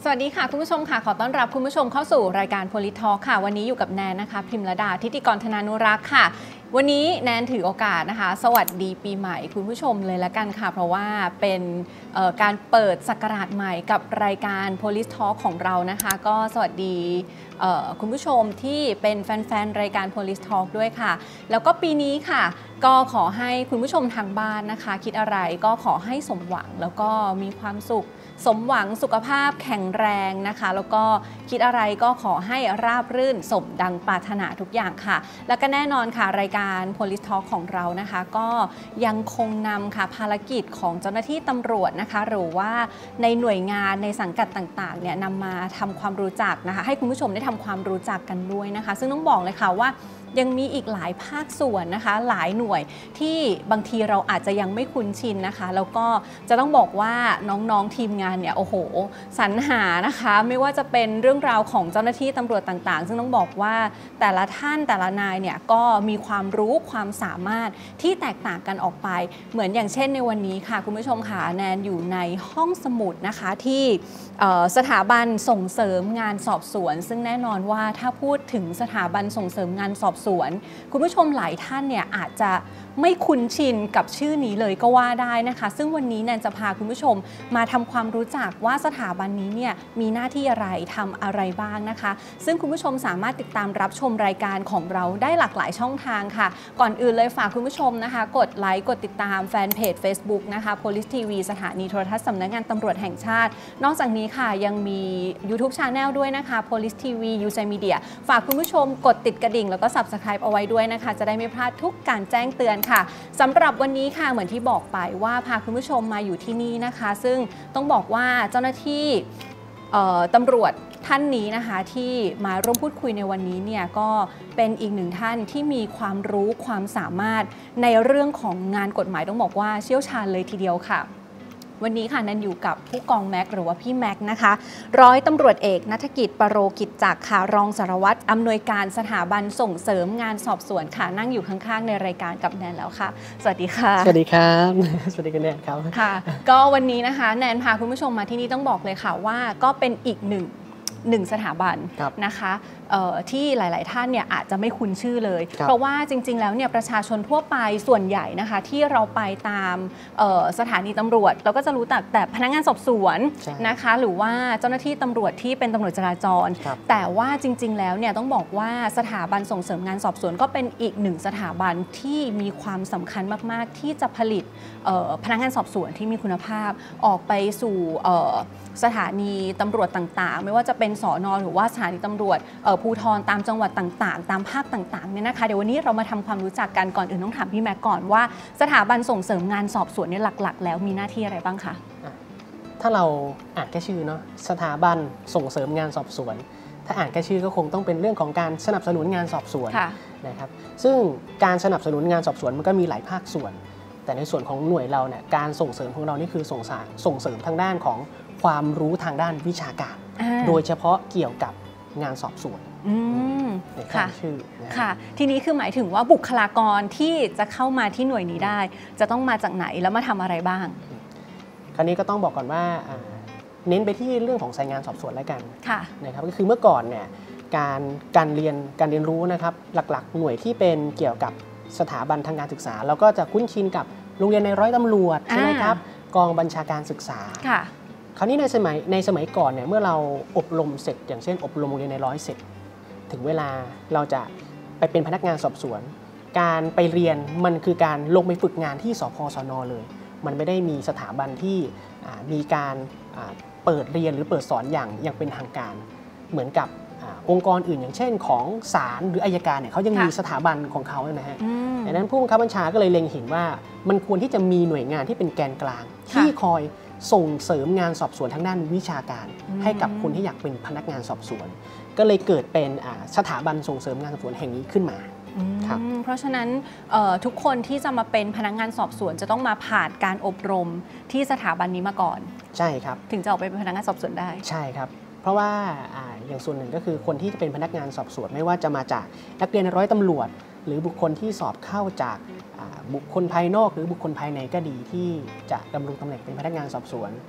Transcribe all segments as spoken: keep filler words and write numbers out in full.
วัสดีค่ะคุณผู้ชมค่ะขอต้อนรับคุณผู้ชมเข้าสู่รายการ Police Talk ค่ะวันนี้อยู่กับแนนนะคะพิมรดาทิติกรธนานุรักษ์ค่ะวันนี้แนนถือโอกาสนะคะสวัสดีปีใหม่คุณผู้ชมเลยละกันค่ะเพราะว่าเป็นการเปิดศักราชใหม่กับรายการ Police Talk ของเรานะคะก็สวัสดีคุณผู้ชมที่เป็นแฟนๆรายการ Police Talk ด้วยค่ะแล้วก็ปีนี้ค่ะก็ขอให้คุณผู้ชมทางบ้านนะคะคิดอะไรก็ขอให้สมหวังแล้วก็มีความสุขสมหวังสุขภาพแข็งแรงนะคะแล้วก็คิดอะไรก็ขอให้ราบรื่นสมดังปรารถนาทุกอย่างค่ะแล้วก็แน่นอนค่ะรายการ Police Talk ของเรานะคะก็ยังคงนำค่ะภารกิจของเจ้าหน้าที่ตำรวจนะคะหรือว่าในหน่วยงานในสังกัดต่างๆเนี่ยนำมาทำความรู้จักนะคะให้คุณผู้ชมได้ทำความรู้จักกันด้วยนะคะซึ่งต้องบอกเลยค่ะว่ายังมีอีกหลายภาคส่วนนะคะหลายหน่วยที่บางทีเราอาจจะยังไม่คุ้นชินนะคะแล้วก็จะต้องบอกว่าน้องๆทีมงานเนี่ยโอ้โหสรรหานะคะไม่ว่าจะเป็นเรื่องราวของเจ้าหน้าที่ตำรวจต่างๆซึ่งต้องบอกว่าแต่ละท่านแต่ละนายเนี่ยก็มีความรู้ความสามารถที่แตกต่างกันออกไปเหมือนอย่างเช่นในวันนี้ค่ะคุณผู้ชมค่ะแนนอยู่ในห้องสมุดนะคะที่สถาบันส่งเสริมงานสอบสวนซึ่งแน่นอนว่าถ้าพูดถึงสถาบันส่งเสริมงานสอบสวนคุณผู้ชมหลายท่านเนี่ยอาจจะไม่คุ้นชินกับชื่อนี้เลยก็ว่าได้นะคะซึ่งวันนี้แนนจะพาคุณผู้ชมมาทำความรู้จักว่าสถาบันนี้เนี่ยมีหน้าที่อะไรทำอะไรบ้างนะคะซึ่งคุณผู้ชมสามารถติดตามรับชมรายการของเราได้หลากหลายช่องทางค่ะก่อนอื่นเลยฝากคุณผู้ชมนะคะกดไลค์กดติดตามแฟนเพจ Facebook นะคะ Police ที วี สถานีโทรทัศน์สำนักงานตำรวจแห่งชาตินอกจากนี้ค่ะยังมี YouTube Channel ด้วยนะคะ Police ที วี User Media ฝากคุณผู้ชมกดติดกระดิ่งแล้วก็ Subscribe เอาไว้ด้วยนะคะจะได้ไม่พลาดทุกการแจ้งเตือนค่ะสำหรับวันนี้ค่ะเหมือนที่บอกไปว่าพาคุณผู้ชมมาอยู่ที่นี่นะคะซึ่งต้องบอกว่าเจ้าหน้าที่ตำรวจท่านนี้นะคะที่มาร่วมพูดคุยในวันนี้เนี่ยก็เป็นอีกหนึ่งท่านที่มีความรู้ความสามารถในเรื่องของงานกฎหมายต้องบอกว่าเชี่ยวชาญเลยทีเดียวค่ะวันนี้ค่ะนันอยู่กับผู้กองแม็กหรือว่าพี่แม็กนะคะร้อยตำรวจเอกณัฐกิจปโรกิจจักรค่ะรองสารวัตรอำนวยการสถาบันส่งเสริมงานสอบสวนค่ะนั่งอยู่ข้างๆในรายการกับแนนแล้วค่ะสวัสดีค่ะสวัสดีครับสวัสดีคุณแนนครับค่ะก็วันนี้นะคะแนนพาคุณผู้ชมมาที่นี่ต้องบอกเลยค่ะว่าก็เป็นอีกหนึ่งหนึ่งสถาบันนะคะที่หลายๆท่านเนี่ยอาจจะไม่คุ้นชื่อเลยเพราะว่าจริงๆแล้วเนี่ยประชาชนทั่วไปส่วนใหญ่นะคะที่เราไปตามสถานีตำรวจเราก็จะรู้จักแต่พนักงานสอบสวนนะคะหรือว่าเจ้าหน้าที่ตำรวจที่เป็นตำรวจจราจรแต่ว่าจริงๆแล้วเนี่ยต้องบอกว่าสถาบันส่งเสริมงานสอบสวนก็เป็นอีกหนึ่งสถาบันที่มีความสำคัญมากๆที่จะผลิตพนักงานสอบสวนที่มีคุณภาพออกไปสู่สถานีตำรวจต่างๆไม่ว่าจะเป็นสน.หรือว่าสถานีตำรวจภูธรตามจังหวัดต่างๆตามภาคต่างๆเนี่ยนะคะเดี๋ยววันนี้เรามาทำความรู้จักกันก่อนอื่นต้องถามพี่แม็กก่อนว่าสถาบันส่งเสริมงานสอบสวนเนี่ยหลักๆแล้วมีหน้าที่อะไรบ้างคะถ้าเราอ่านแค่ชื่อเนาะสถาบันส่งเสริมงานสอบสวนถ้าอ่านแค่ชื่อก็คงต้องเป็นเรื่องของการสนับสนุนงานสอบสวนนะครับซึ่งการสนับสนุนงานสอบสวนมันก็มีหลายภาคส่วนแต่ในส่วนของหน่วยเราเนี่ยการส่งเสริมของเรานี่คือส่งส่งเสริมทางด้านของความรู้ทางด้านวิชาการโดยเฉพาะเกี่ยวกับงานสอบสวนในข้อชื่อค่ะทีนี้คือหมายถึงว่าบุคลากรที่จะเข้ามาที่หน่วยนี้ได้จะต้องมาจากไหนแล้วมาทำอะไรบ้างคราวนี้ก็ต้องบอกก่อนว่าเน้นไปที่เรื่องของสายงานสอบสวนแล้วกันนะครับก็คือเมื่อก่อนเนี่ยการการเรียนการเรียนรู้นะครับหลักๆหน่วยที่เป็นเกี่ยวกับสถาบันทางการศึกษาเราก็จะคุ้นชินกับโรงเรียนในร้อยตำรวจใช่ไหมครับกองบัญชาการศึกษาคราวนี้ในสมัยในสมัยก่อนเนี่ยเมื่อเราอบรมเสร็จอย่างเช่นอบรมโรงเรียนในร้อยเสร็จถึงเวลาเราจะไปเป็นพนักงานสอบสวนการไปเรียนมันคือการลงไปฝึกงานที่สพสน.เลยมันไม่ได้มีสถาบันที่มีการเปิดเรียนหรือเปิดสอนอย่างอย่างเป็นทางการเหมือนกับองค์กรอื่นอย่างเช่นของศาลหรืออัยการเนี่ยเขายังมีสถาบันของเขานะฮะดังนั้นผู้บังคับบัญชาก็เลยเล็งเห็นว่ามันควรที่จะมีหน่วยงานที่เป็นแกนกลางที่คอยส่งเสริมงานสอบสวนทางด้านวิชาการให้กับคนที่อยากเป็นพนักงานสอบสวนก็เลยเกิดเป็นสถาบันส่งเสริมงานสอบสวนแห่งนี้ขึ้นมาเพราะฉะนั้นทุกคนที่จะมาเป็นพนักงานสอบสวนจะต้องมาผ่านการอบรมที่สถาบันนี้มาก่อนใช่ครับถึงจะออกไปเป็นพนักงานสอบสวนได้ใช่ครับเพราะว่าอย่างส่วนหนึ่งก็คือคนที่จะเป็นพนักงานสอบสวนไม่ว่าจะมาจากนักเรียนร้อยตำรวจหรือบุคคลที่สอบเข้าจากบุคคลภายนอกหรือบุคคลภายในก็ดีที่จะดำรงตำแหน่งเป็นพนักงานสอบสวน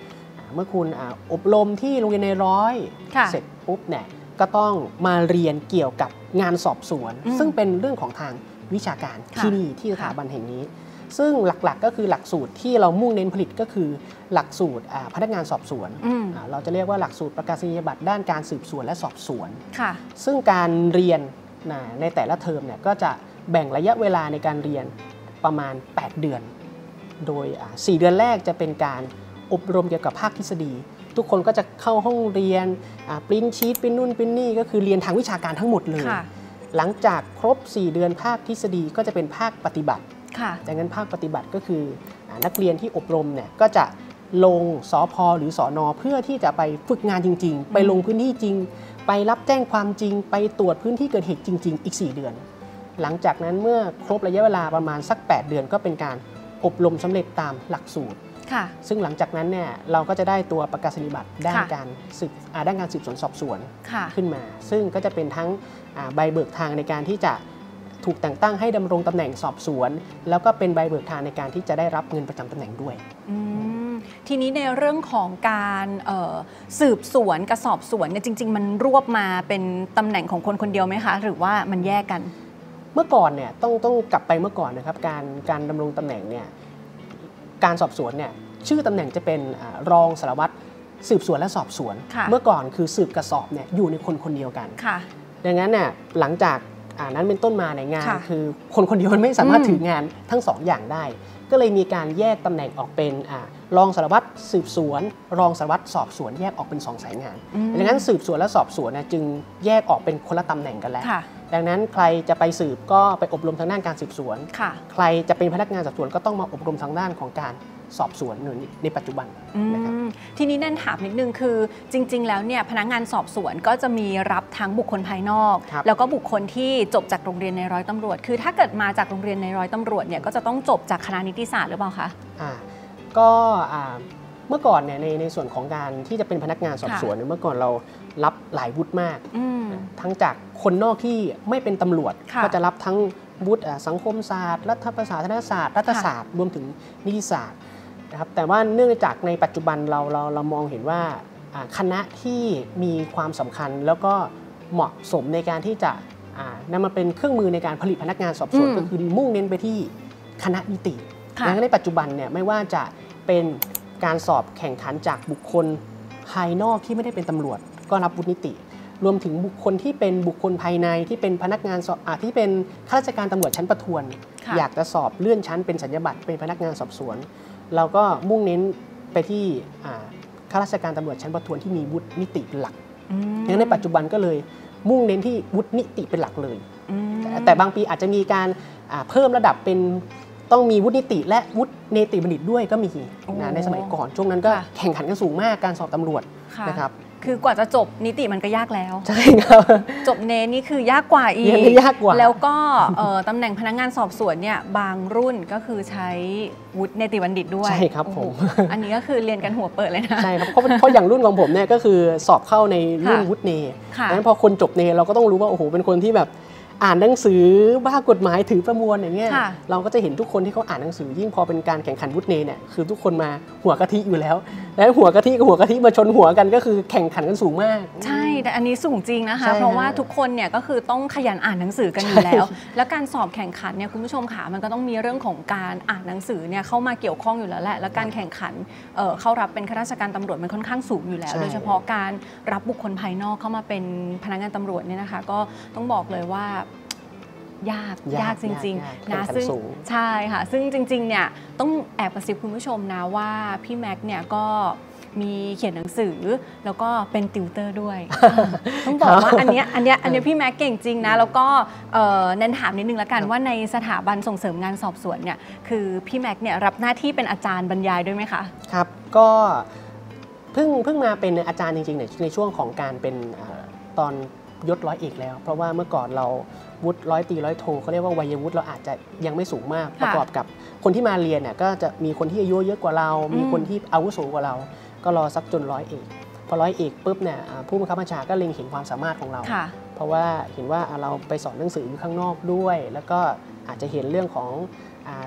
เมื่อคุณอบรมที่โรงเรียนในร้อยเสร็จปุ๊บเนี่ยก็ต้องมาเรียนเกี่ยวกับงานสอบสวนซึ่งเป็นเรื่องของทางวิชาการที่นี่ที่สถาบันแห่งนี้ซึ่งหลักๆก็คือหลักสูตรที่เรามุ่งเน้นผลิตก็คือหลักสูตรพนักงานสอบสวนเราจะเรียกว่าหลักสูตรประกาศนียบัตรด้านการสืบสวนและสอบสวนซึ่งการเรียนในแต่ละเทอมเนี่ยก็จะแบ่งระยะเวลาในการเรียนประมาณแปดเดือนโดยสี่เดือนแรกจะเป็นการอบรมเกี่ยวกับภาคทฤษฎีทุกคนก็จะเข้าห้องเรียนปริ้นชีตปริ้นนู่นปริ้นนี่ก็คือเรียนทางวิชาการทั้งหมดเลยหลังจากครบสี่เดือนภาคทฤษฎีก็จะเป็นภาคปฏิบัติดังนั้นภาคปฏิบัติก็คือนักเรียนที่อบรมเนี่ยก็จะลงสพหรือสอนอเพื่อที่จะไปฝึกงานจริงๆไปลงพื้นที่จริงไปรับแจ้งความจริงไปตรวจพื้นที่เกิดเหตุจริงๆอีกสี่เดือนหลังจากนั้นเมื่อครบระยะเวลาประมาณสักแปดเดือนก็เป็นการอบรมสำเร็จตามหลักสูตรซึ่งหลังจากนั้นเนี่ยเราก็จะได้ตัวประกาศนียบัตรด้านการสืบด้านการสืบสวนสอบสวนขึ้นมาซึ่งก็จะเป็นทั้งใบเบิกทางในการที่จะถูกแต่งตั้งให้ดำรงตำแหน่งสอบสวนแล้วก็เป็นใบเบิกทางในการที่จะได้รับเงินประจำตำแหน่งด้วยทีนี้ในเรื่องของการสืบสวนกับสอบสวนเนี่ยจริงๆมันรวบมาเป็นตำแหน่งของคนคนเดียวไหมคะหรือว่ามันแยกกันเมื่อก่อนเนี่ยต้องต้องกลับไปเมื่อก่อนนะครับการการดำรงตำแหน่งเนี่ยการสอบสวนเนี่ยชื่อตำแหน่งจะเป็นรองสารวัตรสืบสวนและสอบสวนเมื่อก่อนคือสืบกับสอบเนี่ยอยู่ในคนคนเดียวกันดังนั้นเนี่ยหลังจากนั้นเป็นต้นมาในงานคือคนคนเดียวมันไม่สามารถถืองานทั้งสองอย่างได้ก็เลยมีการแยกตำแหน่งออกเป็นรองสารวัตรสืบสวนรองสารวัตรสอบสวนแยกออกเป็นสองสายงานดังนั้นสืบสวนและสอบสวนเนี่ยจึงแยกออกเป็นคนละตำแหน่งกันแล้วดังนั้นใครจะไปสืบก็ไปอบรมทางด้านการสืบสวนใครจะเป็นพนักงานสอบสวนก็ต้องมาอบรมทางด้านของการสอบสวนในปัจจุบันนะครับทีนี้นั่นถามนิดนึงคือจริงๆแล้วเนี่ยพนักงานสอบสวนก็จะมีรับทั้งบุคคลภายนอกแล้วก็บุคคลที่จบจากโรงเรียนในร้อยตำรวจคือถ้าเกิดมาจากโรงเรียนในร้อยตำรวจเนี่ยก็จะต้องจบจากคณะนิติศาสตร์หรือเปล่าคะอ่าก็เมื่อก่อนเนี่ยในในส่วนของการที่จะเป็นพนักงานสอบสวนเมื่อก่อนเรารับหลายวุฒิมากทั้งจากคนนอกที่ไม่เป็นตำรวจก็จะรับทั้งวุฒิสังคมศาสตร์รัฐประศาสนศาสตร์รัฐศาสตร์รวมถึงนิติศาสตร์นะครับแต่ว่าเนื่องจากในปัจจุบันเราเราเรามองเห็นว่าคณะที่มีความสำคัญแล้วก็เหมาะสมในการที่จะนำมาเป็นเครื่องมือในการผลิตพนักงานสอบสวนก็คือมุ่งเน้นไปที่คณะนิติดังนั้นในปัจจุบันเนี่ยไม่ว่าจะเป็นการสอบแข่งขันจากบุคคลภายนอกที่ไม่ได้เป็นตำรวจก็รับวุฒินิติรวมถึงบุคคลที่เป็นบุคคลภายในที่เป็นพนักงานสอบที่เป็นข้าราชการตำรวจชั้นประทวนอยากจะสอบเลื่อนชั้นเป็นสัญญาบัตรเป็นพนักงานสอบสวนเราก็มุ่งเน้นไปที่ข้าราชการตำรวจชั้นประทวนที่มีวุฒินิติเป็นหลักดังนั้นในปัจจุบันก็เลยมุ่งเน้นที่วุฒินิติเป็นหลักเลยแต่บางปีอาจจะมีการเพิ่มระดับเป็นต้องมีวุฒินิติและวุฒิเนติบัณฑิตด้วยก็มีนะในสมัยก่อนช่วงนั้นก็แข่งขันกันสูงมากการสอบตำรวจนะครับคือกว่าจะจบนิติมันก็ยากแล้วใช่ครับจบเนนี่คือยากกว่าอีกยากกว่าแล้วก็ตำแหน่งพนักงานสอบสวนเนี่ยบางรุ่นก็คือใช้วุฒิเนติบัณฑิตด้วยใช่ครับผมอันนี้ก็คือเรียนกันหัวเปิดเลยนะใช่ครับเพราะเพราะอย่างรุ่นของผมเนี่ยก็คือสอบเข้าในรุ่นวุฒิเนดังนั้นพอคนจบเนเราก็ต้องรู้ว่าโอ้โหเป็นคนที่แบบอ่านหนังสือบ้ากฎหมายถือประมวลอย่างเงี้ยเราก็จะเห็นทุกคนที่เขาอ่านหนังสือยิ่งพอเป็นการแข่งขันวุฒิเนเนี่ยคือทุกคนมาหัวกะทิอยู่แล้วแล้วหัวกะทิกับหัวกะทิมาชนหัวกันก็คือแข่งขันกันสูงมากใช่แต่อันนี้สูงจริงนะคะเพราะว่าทุกคนเนี่ยก็คือต้องขยันอ่านหนังสือกันอยู่แล้วแล้วการสอบแข่งขันเนี่ยคุณผู้ชมค่ะมันก็ต้องมีเรื่องของการอ่านหนังสือเนี่ยเข้ามาเกี่ยวข้องอยู่แล้วแหละแล้วการแข่งขันเข้ารับเป็นข้าราชการตำรวจมันค่อนข้างสูงอยู่แล้วโดยเฉพาะการรับบุคคลภายนอกเข้ามาเป็นพนักงานตำรวจเนี่ยนะคะก็ต้องบอกเลยว่ายากยากจริงๆนะซึ่งใช่ค่ะซึ่งจริงๆเนี่ยต้องแอบกระซิบคุณผู้ชมนะว่าพี่แม็กเนี่ยก็มีเขียนหนังสือแล้วก็เป็นติวเตอร์ด้วย ต้องบอกว่าอันเนี้ยอันเนี้ยอันเนี้ยพี่แม็กเก่งจริงนะแล้วก็เน้นถามนิดนึงละกันว่าในสถาบันส่งเสริมงานสอบสวนเนี่ยคือพี่แม็กเนี่ยรับหน้าที่เป็นอาจารย์บรรยายด้วยไหมคะครับก็เพิ่งเพิ่งมาเป็นอาจารย์จริงๆในช่วงของการเป็นตอนยศร้อยเอกแล้วเพราะว่าเมื่อก่อนเราวุฒิร้อยตีร้อยโทเขาเรียกว่าวัยวุฒิเราอาจจะยังไม่สูงมากประกอบกับคนที่มาเรียนเนี่ยก็จะมีคนที่อายุเยอะกว่าเรามีคนที่อาวุโสกว่าเราก็รอสักจนร้อยเอกพอร้อยเอกปุ๊บเนี่ยผู้บังคับบัญชาก็เล็งเห็นความสามารถของเราเพราะว่าเห็นว่าเราไปสอนหนังสืออยู่ข้างนอกด้วยแล้วก็อาจจะเห็นเรื่องของ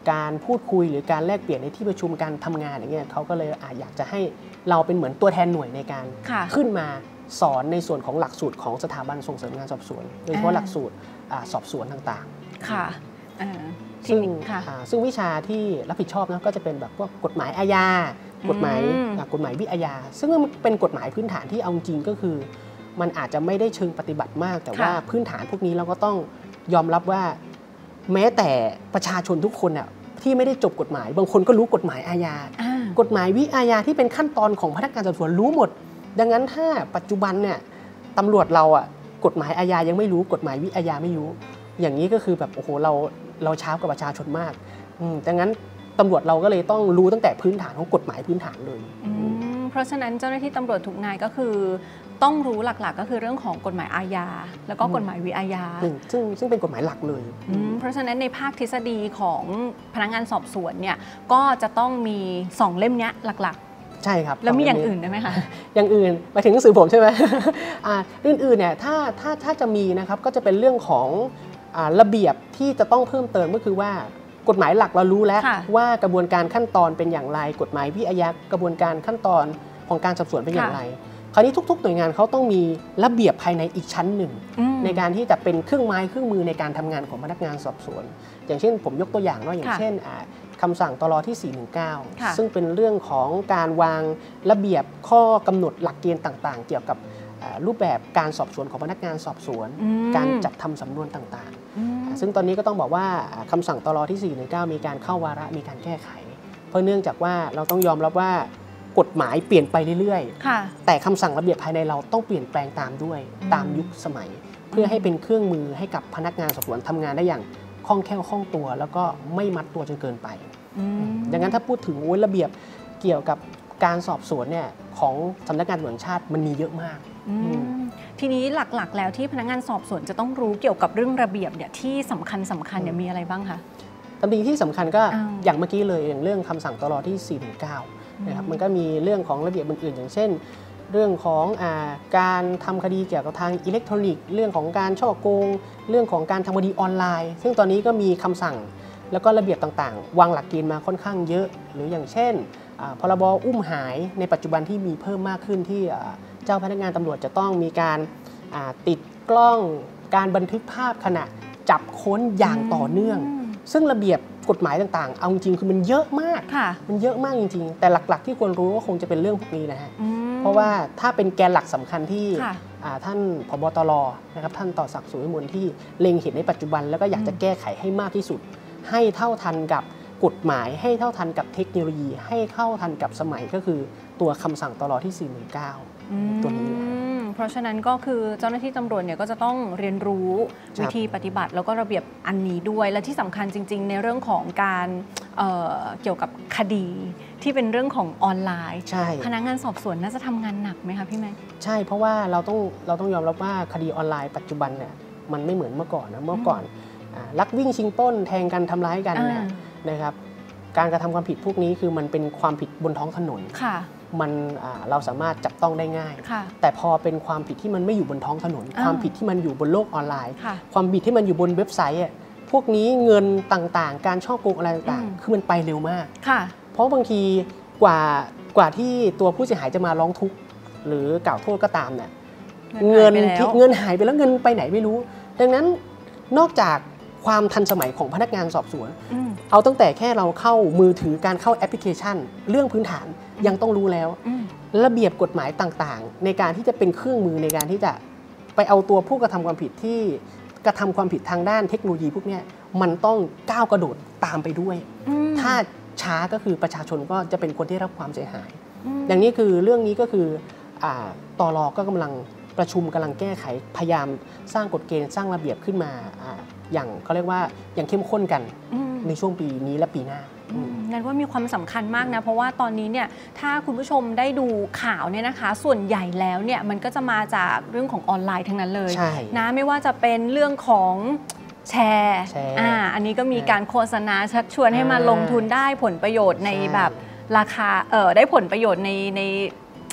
การพูดคุยหรือการแลกเปลี่ยนในที่ประชุมการทำงานอย่างเงี้ยเขาก็เลยอาอยากจะให้เราเป็นเหมือนตัวแทนหน่วยในการขึ้นมาสอนในส่วนของหลักสูตรของสถาบันส่งเสริมงานสอบสวนโดยเฉพาะหลักสูตรสอบสวนต่างๆค่ะซึ่งซึ่งวิชาที่รับผิดชอบนะก็จะเป็นแบบพวกกฎหมายอาญากฎหมายกฎหมายวิอาญาซึ่งมันเป็นกฎหมายพื้นฐานที่เอาจริงก็คือมันอาจจะไม่ได้เชิงปฏิบัติมากแต่ว่าพื้นฐานพวกนี้เราก็ต้องยอมรับว่าแม้แต่ประชาชนทุกคนน่ะที่ไม่ได้จบกฎหมายบางคนก็รู้กฎหมายอาญากฎหมายวิอาญาที่เป็นขั้นตอนของพนักงานสอบสวนรู้หมดดังนั้นถ้าปัจจุบันเนี่ยตำรวจเราอ่ะกฎหมายอาญายังไม่รู้กฎหมายวิอาญาไม่รู้อย่างนี้ก็คือแบบโอ้โหเราเราช้ากว่าประชาชนมากดังนั้นตำรวจเราก็เลยต้องรู้ตั้งแต่พื้นฐานของกฎหมายพื้นฐานเลยเพราะฉะนั้นเจ้าหน้าที่ตำรวจทุกนายก็คือต้องรู้หลักๆก็คือเรื่องของกฎหมายอาญาแล้วก็กฎหมายวิอาญาซึ่งซึ่งเป็นกฎหมายหลักเลยเพราะฉะนั้นในภาคทฤษฎีของพนักงานสอบสวนเนี่ยก็จะต้องมีสองเล่มนี้หลักๆใช่ครับแล้วมีอย่างอื่นได้ไหมคะอย่างอื่นมาถึงหนังสือผมใช่ไหมอ่าอื่นๆเนี่ยถ้าถ้าถ้าจะมีนะครับก็จะเป็นเรื่องของอ่าระเบียบที่จะต้องเพิ่มเติมก็คือว่ากฎหมายหลักเรารู้แล้วว่ากระบวนการขั้นตอนเป็นอย่างไรกฎหมายวิอาญากระบวนการขั้นตอนของการสอบสวนเป็นอย่างไรคราวนี้ทุกๆหน่วยงานเขาต้องมีระเบียบภายในอีกชั้นหนึ่งในการที่จะเป็นเครื่องไม้เครื่องมือในการทำงานของพนักงานสอบสวนอย่างเช่นผมยกตัวอย่างว่าอย่างเช่นคำสั่งตลที่สี่หนึ่งเก้าซึ่งเป็นเรื่องของการวางระเบียบข้อกำหนดหลักเกณฑ์ต่างๆเกี่ยวกับรูปแบบการสอบสวนของพนักงานสอบสวนการจัดทำสำนวนต่างๆซึ่งตอนนี้ก็ต้องบอกว่าคำสั่งตลที่สี่หนึ่งเก้ามีการเข้าวาระมีการแก้ไขเพราะเนื่องจากว่าเราต้องยอมรับว่ากฎหมายเปลี่ยนไปเรื่อยๆแต่คำสั่งระเบียบภายในเราต้องเปลี่ยนแปลงตามด้วยตามยุคสมัยเพื่อให้เป็นเครื่องมือให้กับพนักงานสอบสวนทำงานได้อย่างคล่องแคล่วคล่องตัวแล้วก็ไม่มัดตัวจนเกินไปดังนั้นถ้าพูดถึงระเบียบเกี่ยวกับการสอบสวนเนี่ยของสำนักงานตำรวจแห่งชาติมันมีเยอะมากทีนี้หลักๆแล้วที่พนักงานสอบสวนจะต้องรู้เกี่ยวกับเรื่องระเบียบเนี่ยที่สำคัญสำคัญเนี่ยมีอะไรบ้างคะตำแหน่งที่สำคัญก็อย่างเมื่อกี้เลยอย่างเรื่องคำสั่งตลที่สี่หนึ่งเก้านะครับมันก็มีเรื่องของระเบียบอื่นๆอย่างเช่นเรื่องของอาการทำคดีเกี่ยวกับทางอิเล็กทรอนิกส์เรื่องของการฉ้อโกงเรื่องของการทำคดีออนไลน์ซึ่งตอนนี้ก็มีคำสั่งแล้วก็ระเบียบต่างๆวางหลักเกณฑ์มาค่อนข้างเยอะหรืออย่างเช่นพรบอุ้มหายในปัจจุบันที่มีเพิ่มมากขึ้นที่เจ้าพนักงานตำรวจจะต้องมีการติดกล้องการบันทึกภาพขณะจับค้นอย่างต่อเนื่องซึ่งระเบียบกฎหมายต่างๆเอาจริงคือมันเยอะมากมันเยอะมากจริงๆแต่หลักๆที่ควรรู้ก็คงจะเป็นเรื่องพวกนี้นะฮะเพราะว่าถ้าเป็นแกนหลักสำคัญที่ท่านผบ.ตร.นะครับท่านต่อศักดิ์สุวิมลที่เล็งเห็นในปัจจุบันแล้วก็อยากจะแก้ไขให้มากที่สุดให้เท่าทันกับกฎหมายให้เท่าทันกับเทคโนโลยีให้เท่าทันกับสมัยก็คือตัวคำสั่งตลที่สี่หนึ่งเก้าตัวนี้เพราะฉะนั้นก็คือเจ้าหน้าที่ตำรวจเนี่ยก็จะต้องเรียนรู้วิธีปฏิบัติแล้วก็ระเบียบอันนี้ด้วยและที่สำคัญจริงๆในเรื่องของการเอ่อเกี่ยวกับคดีที่เป็นเรื่องของออนไลน์พนักงานสอบสวนน่าจะทำงานหนักไหมคะพี่แม็กใช่เพราะว่าเราต้องเราต้องยอมรับว่าคดีออนไลน์ปัจจุบันเนี่ยมันไม่เหมือนเมื่อก่อนนะเมื่อก่อนลักวิ่งชิงปล้นแทงกันทำร้ายกันเนี่ยนะครับการกระทำความผิดพวกนี้คือมันเป็นความผิดบนท้องถนนมันเราสามารถจับต้องได้ง่ายแต่พอเป็นความผิดที่มันไม่อยู่บนท้องถนนความผิดที่มันอยู่บนโลกออนไลน์ความผิดที่มันอยู่บนเว็บไซต์พวกนี้เงินต่างๆการช่อโกงอะไรต่างๆคือมันไปเร็วมากเพราะบางทีกว่ากว่าที่ตัวผู้เสียหายจะมาร้องทุกข์หรือกล่าวโทษก็ตามเนี่ยเงินที่เงินหายไปแล้วเงินไปไหนไม่รู้ดังนั้นนอกจากความทันสมัยของพนักงานสอบสวนเอาตั้งแต่แค่เราเข้ามือถือการเข้าแอปพลิเคชันเรื่องพื้นฐานยังต้องรู้แล้วระเบียบกฎหมายต่างๆในการที่จะเป็นเครื่องมือในการที่จะไปเอาตัวผู้กระทำความผิดที่กระทำความผิดทางด้านเทคโนโลยีพวกนี้มันต้องก้าวกระโดดตามไปด้วยถ้าช้าก็คือประชาชนก็จะเป็นคนที่รับความเสียหายอย่างนี้คือเรื่องนี้ก็คือตร.ก็กำลังประชุมกำลังแก้ไขพยายามสร้างกฎเกณฑ์สร้างระเบียบขึ้นมาอย่างเขาเรียกว่าอย่างเข้มข้นกันในช่วงปีนี้และปีหน้างั้นว่ามีความสำคัญมากนะเพราะว่าตอนนี้เนี่ยถ้าคุณผู้ชมได้ดูข่าวเนี่ยนะคะส่วนใหญ่แล้วเนี่ยมันก็จะมาจากเรื่องของออนไลน์ทั้งนั้นเลยนะไม่ว่าจะเป็นเรื่องของแชร์อ่าอันนี้ก็มีการโฆษณาชักชวนให้มาลงทุนได้ผลประโยชน์ในแบบราคาเออได้ผลประโยชน์ในใน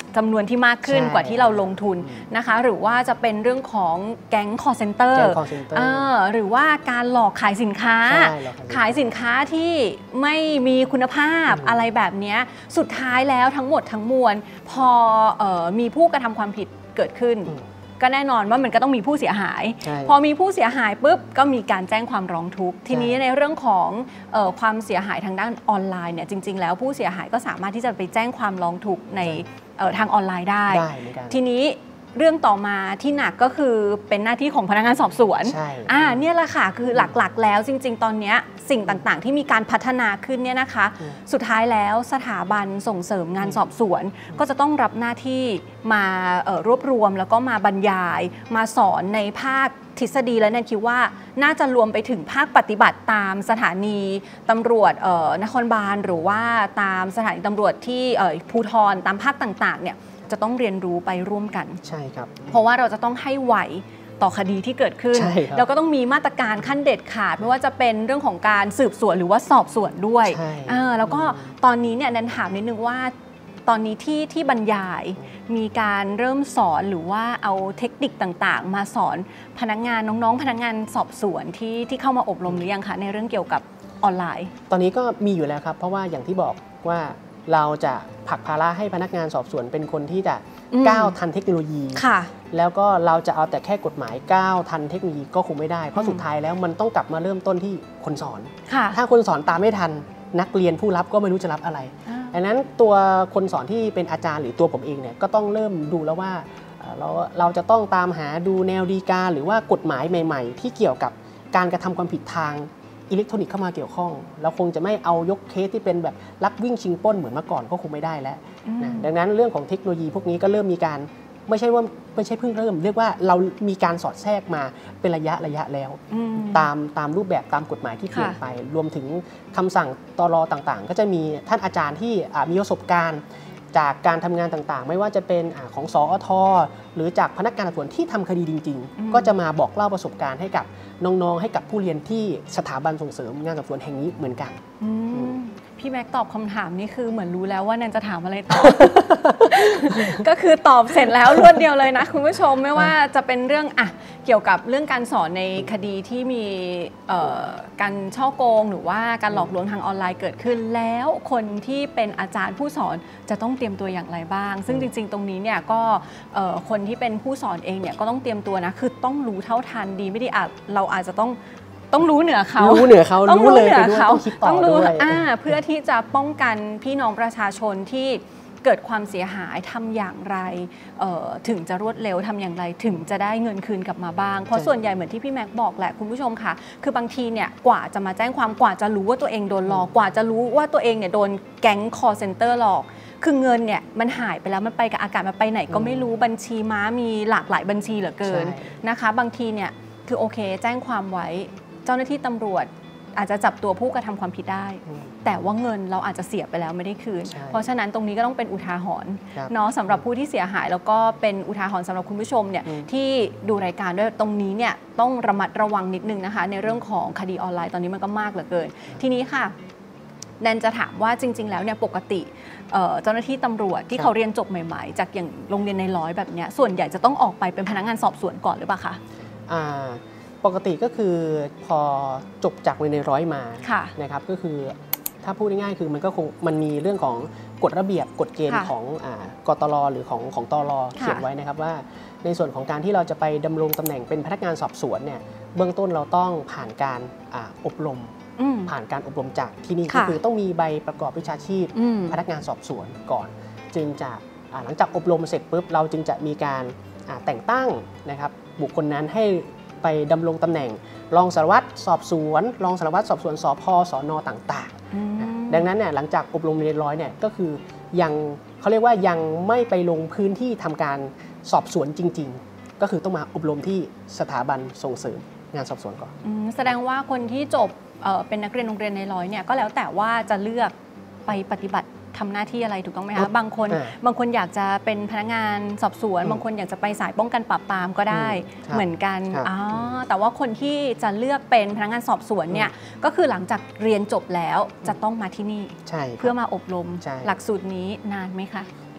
จำนวนที่มากขึ้นกว่าที่เราลงทุนนะคะหรือว่าจะเป็นเรื่องของแก๊ง call center หรือว่าการหลอกขายสินค้าขายสินค้าที่ไม่มีคุณภาพอะไรแบบนี้สุดท้ายแล้วทั้งหมดทั้งมวลพอเอ่อมีผู้กระทำความผิดเกิดขึ้นก็แน่นอนว่ามันก็ต้องมีผู้เสียหายพอมีผู้เสียหายปุ๊บก็มีการแจ้งความร้องทุกข์ทีนี้ในเรื่องของเอ่อความเสียหายทางด้านออนไลน์เนี่ยจริงๆแล้วผู้เสียหายก็สามารถที่จะไปแจ้งความร้องทุกข์ในเอ่อทางออนไลน์ได้ทีนี้เรื่องต่อมาที่หนักก็คือเป็นหน้าที่ของพนักงานสอบสวนอ่าเนี่ยแหละค่ะคือหลักๆแล้วจริงๆตอนนี้สิ่งต่างๆที่มีการพัฒนาขึ้นเนี่ยนะคะสุดท้ายแล้วสถาบันส่งเสริมงานสอบสวนก็จะต้องรับหน้าที่มารวบรวมแล้วก็มาบรรยายมาสอนในภาคทฤษฎีและแนนคิดว่าน่าจะรวมไปถึงภาคปฏิบัติตามสถานีตำรวจนครบาลหรือว่าตามสถานีตำรวจที่ภูธรตามภาคต่างๆเนี่ยจะต้องเรียนรู้ไปร่วมกันใช่ครับเพราะว่าเราจะต้องให้ไหวต่อคดีที่เกิดขึ้นแล้วก็ต้องมีมาตรการขั้นเด็ดขาดไม่ว่าจะเป็นเรื่องของการสืบสวนหรือว่าสอบสวนด้วยแล้วก็ตอนนี้เนี่ยนันถามนิดนึงว่าตอนนี้ที่ที่บรรยายมีการเริ่มสอนหรือว่าเอาเทคนิคต่างๆมาสอนพนักงานน้องๆพนักงานสอบสวนที่ที่เข้ามาอบรมหรือยังคะในเรื่องเกี่ยวกับออนไลน์ตอนนี้ก็มีอยู่แล้วครับเพราะว่าอย่างที่บอกว่าเราจะผลักภาระให้พนักงานสอบสวนเป็นคนที่จะก้าวทันเทคโนโลยีแล้วก็เราจะเอาแต่แค่กฎหมายก้าวทันเทคโนโลยีก็คงไม่ได้เพราะสุดท้ายแล้วมันต้องกลับมาเริ่มต้นที่คนสอนถ้าคนสอนตามไม่ทันนักเรียนผู้รับก็ไม่รู้จะรับอะไรดังนั้นตัวคนสอนที่เป็นอาจารย์หรือตัวผมเองเนี่ยก็ต้องเริ่มดูแล้วว่าเราเราจะต้องตามหาดูแนวฎีกาหรือว่ากฎหมายใหม่ๆที่เกี่ยวกับการกระทำความผิดทางอิเล็กทรอนิกส์เข้ามาเกี่ยวข้องเราคงจะไม่เอายกเคสที่เป็นแบบลักวิ่งชิงปล้นเหมือนเมื่อก่อนก็คงไม่ได้แล้วนะดังนั้นเรื่องของเทคโนโลยีพวกนี้ก็เริ่มมีการไม่ใช่ว่าไม่ใช่เพิ่งเริ่มเรียกว่าเรามีการสอดแทรกมาเป็นระยะระยะแล้วตามตามรูปแบบตามกฎหมายที่เปลี่ยนไปรวมถึงคำสั่งตรต่างๆก็จะมีท่านอาจารย์ที่มีประสบการณ์จากการทำงานต่างๆไม่ว่าจะเป็นของสอทหรือจากพนักงานสอบสวนที่ทำคดีจริงๆก็จะมาบอกเล่าประสบการณ์ให้กับน้องๆให้กับผู้เรียนที่สถาบันส่งเสริมงานสอบสวนแห่งนี้เหมือนกันพี่แม็กตอบคำถามนี่คือเหมือนรู้แล้วว่าแนนจะถามอะไรต่อ ก็คือตอบเสร็จแล้วรวดเดียวเลยนะคุณผู้ชมไม่ว่าจะเป็นเรื่องอะเกี่ยวกับเรื่องการสอนในคดีที่มีการช่อโกงหรือว่าการหลอกลวงทางออนไลน์เกิดขึ้นแล้วคนที่เป็นอาจารย์ผู้สอนจะต้องเตรียมตัวอย่างไรบ้างซึ่งจริงๆตรงนี้เนี่ยก็คนที่เป็นผู้สอนเองเนี่ยก็ต้องเตรียมตัวนะคือต้องรู้เท่าทันดีไม่ดีอาจเราอาจจะต้องต้องรู้เหนือเขารู้เหนือเขารู้เลยไปด้วยต้องคิดต่อด้วยเพื่อที่จะป้องกันพี่น้องประชาชนที่เกิดความเสียหายทำอย่างไรถึงจะรวดเร็วทำอย่างไรถึงจะได้เงินคืนกลับมาบ้างเพราะส่วนใหญ่เหมือนที่พี่แม็กบอกแหละคุณผู้ชมค่ะคือบางทีเนี่ยกว่าจะมาแจ้งความกว่าจะรู้ว่าตัวเองโดนหลอกกว่าจะรู้ว่าตัวเองเนี่ยโดนแก๊ง call center หลอกคือเงินเนี่ยมันหายไปแล้วมันไปกับอากาศมันไปไหนก็ไม่รู้บัญชีม้ามีหลากหลายบัญชีเหลือเกินนะคะบางทีเนี่ยคือโอเคแจ้งความไว้เจ้าหน้าที่ตำรวจอาจจะจับตัวผู้กระทำความผิดได้แต่ว่าเงินเราอาจจะเสียไปแล้วไม่ได้คืนเพราะฉะนั้นตรงนี้ก็ต้องเป็นอุทาหรณ์เนาะสำหรับผู้ที่เสียหายแล้วก็เป็นอุทาหรณ์สำหรับคุณผู้ชมเนี่ยที่ดูรายการด้วยตรงนี้เนี่ยต้องระมัดระวังนิดนึงนะคะในเรื่องของคดีออนไลน์ตอนนี้มันก็มากเหลือเกินทีนี้ค่ะแนนจะถามว่าจริงๆแล้วเนี่ยปกติเจ้าหน้าที่ตำรวจที่เขาเรียนจบใหม่ๆจากอย่างโรงเรียนในร้อยแบบนี้ส่วนใหญ่จะต้องออกไปเป็นพนักงานสอบสวนก่อนหรือเปล่าคะปกติก็คือพอจบจากโรงเรียนในร้อยมานะครับก็คือถ้าพูดง่ายๆคือมันก็คงมันมีเรื่องของกฎระเบียบกฎเกณฑ์ของกตรหรือของของตรเขียนไว้นะครับว่าในส่วนของการที่เราจะไปดำรงตำแหน่งเป็นพนักงานสอบสวนเนี่ยเบื้องต้นเราต้องผ่านการอบรมผ่านการอบรมจากที่นี่ก็คือต้องมีใบประกอบวิชาชีพพนักงานสอบสวนก่อนจึงจะหลังจากอบรมเสร็จปุ๊บเราจึงจะมีการแต่งตั้งนะครับบุคคลนั้นให้ไปดำรงตำแหน่งรองสารวัตรสอบสวนรองสารวัตรสอบสวนสพสนต่างๆดังนั้นเนี่ยหลังจากอบรมเรียนร้อยเนี่ยก็คือยังเขาเรียกว่ายังไม่ไปลงพื้นที่ทำการสอบสวนจริงๆก็คือต้องมาอบรมที่สถาบันส่งเสริมงานสอบสวนก่อนแสดงว่าคนที่จบเป็นนักเรียนโรงเรียนในร้อยเนี่ยก็แล้วแต่ว่าจะเลือกไปปฏิบัติทำหน้าที่อะไรถูกต้องไหมคะบางคนบางคนอยากจะเป็นพนักงานสอบสวนบางคนอยากจะไปสายป้องกันปราบปรามก็ได้เหมือนกันอ๋อแต่ว่าคนที่จะเลือกเป็นพนักงานสอบสวนเนี่ยก็คือหลังจากเรียนจบแล้วจะต้องมาที่นี่เพื่อมาอบรมหลักสูตรนี้นานไหมคะ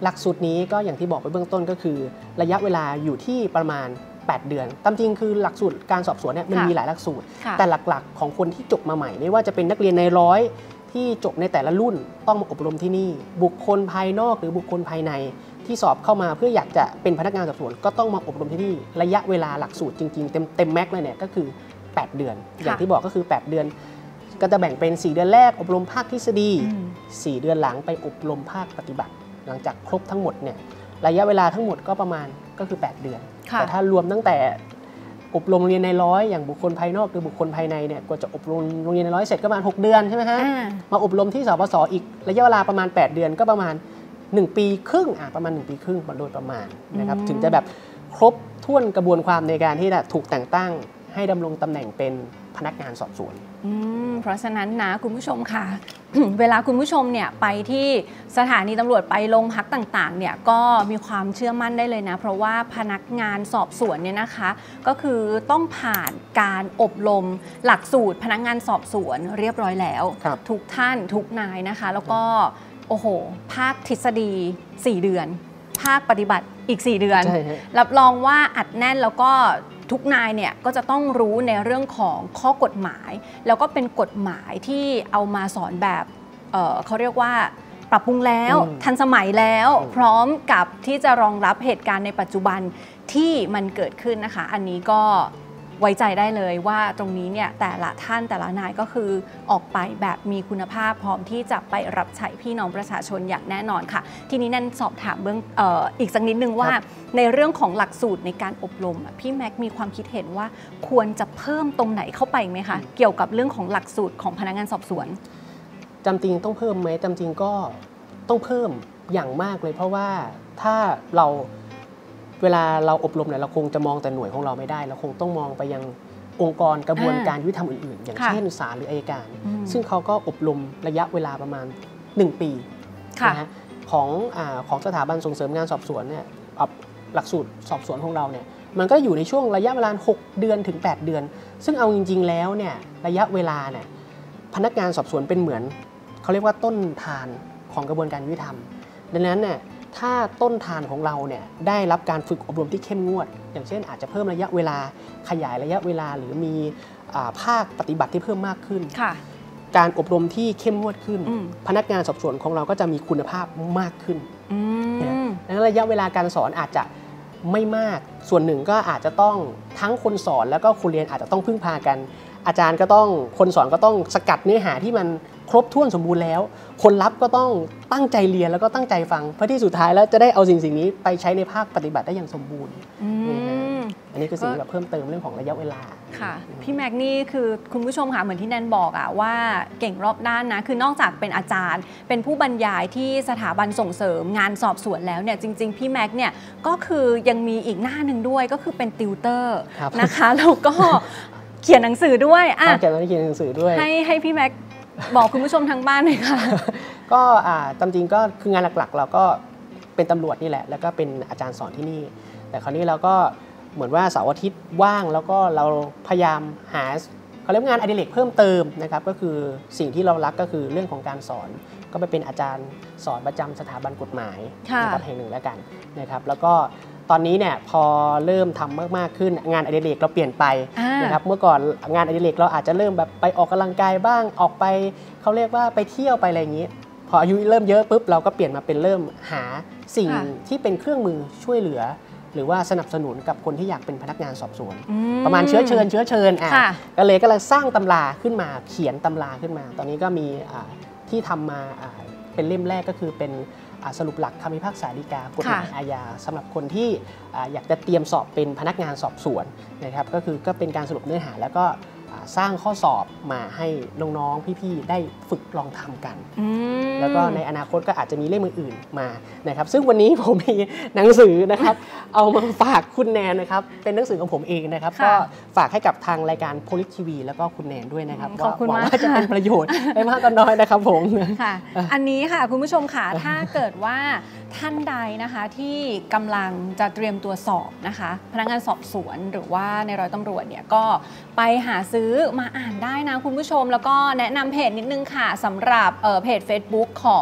หลักสูตรนี้ก็อย่างที่บอกไปเบื้องต้นก็คือระยะเวลาอยู่ที่ประมาณแปดเดือนตามจริงคือหลักสูตรการสอบสวนเนี่ยมันมีหลายหลักสูตรแต่หลักๆของคนที่จบมาใหม่ไม่ว่าจะเป็นนักเรียนในร้อยที่จบในแต่ละรุ่นต้องมาอบรมที่นี่บุคคลภายนอกหรือบุคคลภายในที่สอบเข้ามาเพื่ออยากจะเป็นพนักงานสอบสวนก็ต้องมาอบรมที่นี่ระยะเวลาหลักสูตรจริงๆเต็มเต็มแม็กซ์เลยเนี่ยก็คือแปดเดือนอย่างที่บอกก็คือแปดเดือนก็จะแบ่งเป็นสี่เดือนแรกอบรมภาคทฤษฎีสี่เดือนหลังไปอบรมภาคปฏิบัติหลังจากครบทั้งหมดเนี่ยระยะเวลาทั้งหมดก็ประมาณก็คือแปดเดือนแต่ถ้ารวมตั้งแต่อบรมโรงเรียนในร้อยอย่างบุคคลภายนอกหรือบุคคลภายในเนี่ยกว่าจะอบรมโรงเรียนในร้อยเสร็จก็ประมาณหกเดือนใช่ไหมฮะมาอบรมที่สปส.อีกระยะเวลาประมาณแปดเดือนก็ประมาณหนึ่งปีครึ่งอ่ะประมาณหนึ่งปีครึ่งโดยประมาณนะครับถึงจะแบบครบถ้วนกระบวนความในการที่จะถูกแต่งตั้งให้ดำรงตำแหน่งเป็นพนักงานสอบสวนเพราะฉะนั้นนะคุณผู้ชมค่ะ เวลาคุณผู้ชมเนี่ยไปที่สถานีตำรวจไปโรงพักต่างๆเนี่ยก็มีความเชื่อมั่นได้เลยนะเพราะว่าพนักงานสอบสวนเนี่ยนะคะก็คือต้องผ่านการอบรมหลักสูตรพนักงานสอบสวนเรียบร้อยแล้วทุกท่านทุกนายนะคะแล้วก็โอ้โหภาคทฤษฎีสี่เดือนภาคปฏิบัติอีกสี่เดือนรับรองว่าอัดแน่นแล้วก็ทุกนายเนี่ยก็จะต้องรู้ในเรื่องของข้อกฎหมายแล้วก็เป็นกฎหมายที่เอามาสอนแบบเอ่อเขาเรียกว่าปรับปรุงแล้วทันสมัยแล้วพร้อมกับที่จะรองรับเหตุการณ์ในปัจจุบันที่มันเกิดขึ้นนะคะอันนี้ก็ไว้ใจได้เลยว่าตรงนี้เนี่ยแต่ละท่านแต่ละนายก็คือออกไปแบบมีคุณภาพพร้อมที่จะไปรับใช้พี่น้องประชาชนอย่างแน่นอนค่ะทีนี้นั่นสอบถามเบื้อง เอ่อ อีกสักนิดนึงว่าในเรื่องของหลักสูตรในการอบรมพี่แม็กมีความคิดเห็นว่าควรจะเพิ่มตรงไหนเข้าไปไหมคะเกี่ยวกับเรื่องของหลักสูตรของพนักงานสอบสวนจำจริงต้องเพิ่มไหมจำจริงก็ต้องเพิ่มอย่างมากเลยเพราะว่าถ้าเราเวลาเราอบรมเนี่ยเราคงจะมองแต่หน่วยของเราไม่ได้เราคงต้องมองไปยังองค์กรกระบวนการยุติธรรมอื่นๆอย่างเช่นศาลหรืออัยการซึ่งเขาก็อบรมระยะเวลาประมาณหนึ่งปีนะฮะของอ่าของสถาบันส่งเสริมงานสอบสวนเนี่ยหลักสูตรสอบสวนของเราเนี่ยมันก็อยู่ในช่วงระยะเวลาหกเดือนถึงแปดเดือนซึ่งเอาจริงๆแล้วเนี่ยระยะเวลาเนี่ยพนักงานสอบสวนเป็นเหมือนเขาเรียกว่าต้นทานของกระบวนการยุติธรรมดังนั้นเนี่ยถ้าต้นทานของเราเนี่ยได้รับการฝึกอบรมที่เข้มงวดอย่างเช่นอาจจะเพิ่มระยะเวลาขยายระยะเวลาหรือมีภาคปฏิบัติที่เพิ่มมากขึ้นการอบรมที่เข้มงวดขึ้นพนักงานสอบสวนของเราก็จะมีคุณภาพมากขึ้นดังนั้นระยะเวลาการสอนอาจจะไม่มากส่วนหนึ่งก็อาจจะต้องทั้งคนสอนแล้วก็คนเรียนอาจจะต้องพึ่งพากันอาจารย์ก็ต้องคนสอนก็ต้องสกัดเนื้อหาที่มันครบถ้วนสมบูรณ์แล้วคนรับก็ต้องตั้งใจเรียนแล้วก็ตั้งใจฟังเพื่อที่สุดท้ายแล้วจะได้เอาสิ่งสิ่งนี้ไปใช้ในภาคปฏิบัติได้อย่างสมบูรณ์อันนี้คือสิ่งที่แบบเพิ่มเติมเรื่องของระยะเวลาค่ะพี่แม็กนี่คือคุณผู้ชมค่ะเหมือนที่แนนบอกอะว่าเก่งรอบด้านนะคือนอกจากเป็นอาจารย์เป็นผู้บรรยายที่สถาบันส่งเสริมงานสอบสวนแล้วเนี่ยจริงๆพี่แม็กเนี่ยก็คือยังมีอีกหน้าหนึ่งด้วยก็คือเป็นติวเตอร์นะคะแล้วก็เขียนหนังสือด้วยอ่ะเขียนหนังสือด้วยให้ให้พี่แม็กบอกคุณผู้ชมทางบ้านหน่อยค่ะก็ตามจริงก็คืองานหลักๆเราก็เป็นตำรวจนี่แหละแล้วก็เป็นอาจารย์สอนที่นี่แต่คราวนี้เราก็เหมือนว่าเสาร์อาทิตย์ว่างแล้วก็เราพยายามหาเขาเรียกงานอดิเรกเพิ่มเติมนะครับก็คือสิ่งที่เรารักก็คือเรื่องของการสอนก็ไปเป็นอาจารย์สอนประจำสถาบันกฎหมายนะครับแห่งหนึ่งแล้วกันนะครับแล้วก็ตอนนี้เนี่ยพอเริ่มทำมากๆขึ้นงานอดิเรกเราเปลี่ยนไปนะครับเมื่อก่อนงานอดิเรกเราอาจจะเริ่มแบบไปออกกำลังกายบ้างออกไปเขาเรียกว่าไปเที่ยวไปอะไรอย่างนี้พออายุเริ่มเยอะปุ๊บเราก็เปลี่ยนมาเป็นเริ่มหาสิ่งที่เป็นเครื่องมือช่วยเหลือหรือว่าสนับสนุนกับคนที่อยากเป็นพนักงานสอบสวนประมาณเชื้อเชิญเชื้อเชิญอ่ะก็เลยก็เลยสร้างตำราขึ้นมาเขียนตำราขึ้นมาตอนนี้ก็มีที่ทำมาเป็นเล่มแรกก็คือเป็นสรุปหลักคำพิพากษาฎีกากฎหมายอาญาสำหรับคนที่อยากจะเตรียมสอบเป็นพนักงานสอบสวนนะครับก็คือก็เป็นการสรุปเนื้อหาแล้วก็สร้างข้อสอบมาให้น้องๆพี่ๆได้ฝึกลองทำกันแล้วก็ในอนาคตก็อาจจะมีเล่มอื่นๆมานะครับซึ่งวันนี้ผมมีหนังสือนะครับเอามาฝากคุณแนนนะครับเป็นหนังสือของผมเองนะครับก็ฝากให้กับทางรายการโพลิทีวีแล้วก็คุณแนนด้วยนะครับขอบคุณมากว่าจะเป็นประโยชน์ไม่มากก็น้อยนะครับผมค่ะอันนี้ค่ะคุณผู้ชมค่ะถ้าเกิดว่าท่านใดนะคะที่กำลังจะเตรียมตัวสอบนะคะพนักงานสอบสวนหรือว่าในร้อยตำรวจเนี่ยก็ไปหาซื้อมาอ่านได้นะคุณผู้ชมแล้วก็แนะนำเพจนิดนึงค่ะสำหรับเพจ Facebook ของ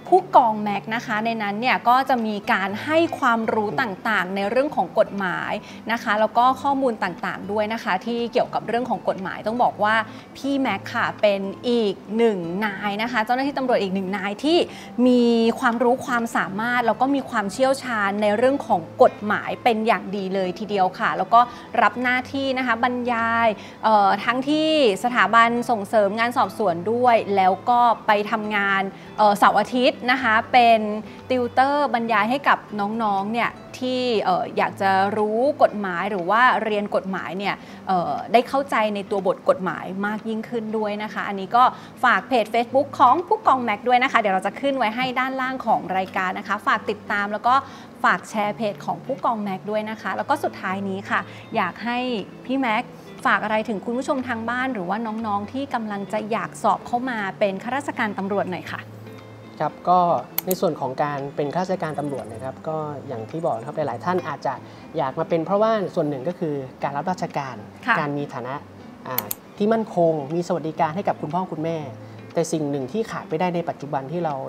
ผู้กองแม็กนะคะในนั้นเนี่ยก็จะมีการให้ความรู้ต่างๆในเรื่องของกฎหมายนะคะแล้วก็ข้อมูลต่างๆด้วยนะคะที่เกี่ยวกับเรื่องของกฎหมายต้องบอกว่าพี่แม็กค่ะเป็นอีกหนึ่งนายนะคะเจ้าหน้าที่ตำรวจอีกหนึ่งนายที่มีความรู้ความสามารถแล้วก็มีความเชี่ยวชาญในเรื่องของกฎหมายเป็นอย่างดีเลยทีเดียวค่ะแล้วก็รับหน้าที่นะคะบรรยายทั้งที่สถาบันส่งเสริมงานสอบสวนด้วยแล้วก็ไปทำงานเสาร์อาทิตย์นะคะเป็นติวเตอร์บรรยายให้กับน้องๆเนี่ยที่อยากจะรู้กฎหมายหรือว่าเรียนกฎหมายเนี่ยได้เข้าใจในตัวบทกฎหมายมากยิ่งขึ้นด้วยนะคะอันนี้ก็ฝากเพจ Facebook ของผู้กองแม็กด้วยนะคะเดี๋ยวเราจะขึ้นไว้ให้ด้านล่างของรายการนะคะฝากติดตามแล้วก็ฝากแชร์เพจของผู้กองแม็กด้วยนะคะแล้วก็สุดท้ายนี้ค่ะอยากให้พี่แม็กฝากอะไรถึงคุณผู้ชมทางบ้านหรือว่าน้องๆที่กำลังจะอยากสอบเข้ามาเป็นข้าราชการตำรวจหน่อยค่ะครับก็ในส่วนของการเป็นข้าราชการตำรวจนะครับก็อย่างที่บอกนะครับหลายๆท่านอาจจะอยากมาเป็นเพราะว่าส่วนหนึ่งก็คือการรับราชการการมีฐานะที่มั่นคงมีสวัสดิการให้กับคุณพ่อคุณแม่แต่สิ่งหนึ่งที่ขาดไม่ได้ในปัจจุบันที่เรา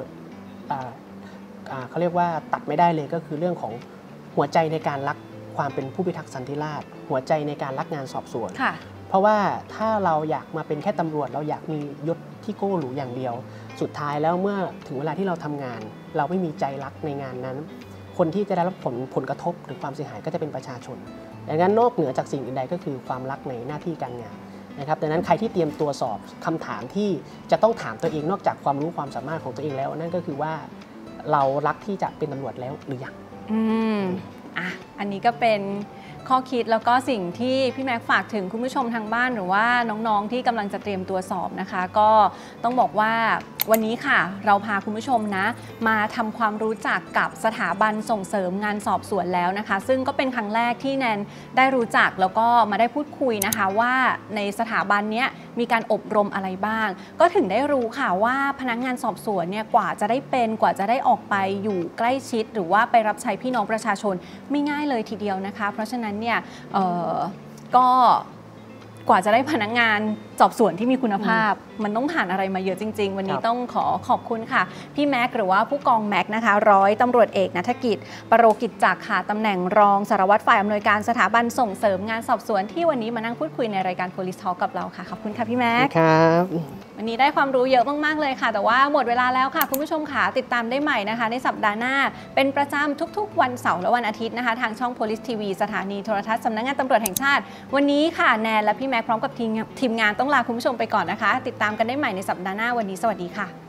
เขาเรียกว่าตัดไม่ได้เลยก็คือเรื่องของหัวใจในการรักความเป็นผู้พิทักษ์สันติราษฎร์หัวใจในการรักงานสอบสวนเพราะว่าถ้าเราอยากมาเป็นแค่ตำรวจเราอยากมียศที่โก้หรูอย่างเดียวสุดท้ายแล้วเมื่อถึงเวลาที่เราทำงานเราไม่มีใจรักในงานนั้นคนที่จะได้รับผลผลกระทบหรือความเสียหายก็จะเป็นประชาชนดังนั้นนอกเหนือจากสิ่งอื่นใดก็คือความรักในหน้าที่การงานนะครับดังนั้นใครที่เตรียมตัวสอบคำถามที่จะต้องถามตัวเองนอกจากความรู้ความสามารถของตัวเองแล้วนั่นก็คือว่าเรารักที่จะเป็นตำรวจแล้วหรือยังอืมอ่ะอันนี้ก็เป็นข้อคิดแล้วก็สิ่งที่พี่แม็กฝากถึงคุณผู้ชมทางบ้านหรือว่าน้องๆที่กำลังจะเตรียมตัวสอบนะคะก็ต้องบอกว่าวันนี้ค่ะเราพาคุณผู้ชมนะมาทำความรู้จักกับสถาบันส่งเสริมงานสอบสวนแล้วนะคะซึ่งก็เป็นครั้งแรกที่แนนได้รู้จักแล้วก็มาได้พูดคุยนะคะว่าในสถาบันนี้มีการอบรมอะไรบ้างก็ถึงได้รู้ค่ะว่าพนักงานสอบสวนเนี่ยกว่าจะได้เป็นกว่าจะได้ออกไปอยู่ใกล้ชิดหรือว่าไปรับใช้พี่น้องประชาชนไม่ง่ายเลยทีเดียวนะคะเพราะฉะนั้นเนี่ยก็กว่าจะได้พนักงานสอบสวนที่มีคุณภาพมันต้องผ่านอะไรมาเยอะจริงๆวันนี้ต้องขอขอบคุณค่ะพี่แม็กหรือว่าผู้กองแม็กนะคะร้อยตำรวจเอกณัฐกิจปโรกิจจักรค่ะตำแหน่งรองสารวัตรฝ่ายอำนวยการสถาบันส่งเสริมงานสอบสวนที่วันนี้มานั่งพูดคุยในรายการ Police Talk กับเราค่ะขอบคุณค่ะพี่แม็กครับวันนี้ได้ความรู้เยอะมากๆเลยค่ะแต่ว่าหมดเวลาแล้วค่ะคุณผู้ชมค่ะติดตามได้ใหม่นะคะในสัปดาห์หน้าเป็นประจำทุกๆวันเสาร์และวันอาทิตย์นะคะทางช่อง Police ที วี สถานีโทรทัศน์สำนักงานตำรวจแห่งชาติวันนี้ค่ะแนนและพี่แม็กพร้อมกับทีมทีมงานต้องลาคุณผู้ชมไปก่อนนะคะติดตามกันได้ใหม่ในสัปดาห์หน้าวันนี้สวัสดีค่ะ